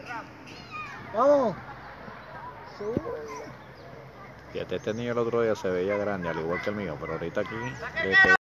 Vamos. Fíjate, este niño el otro día se veía grande, al igual que el mío, pero ahorita aquí